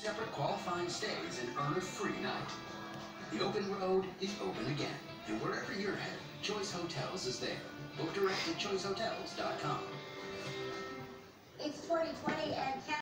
separate qualifying stays and earn a free night. The open road is open again, and wherever you're headed, Choice Hotels is there. Book direct at choicehotels.com. It's 2020 and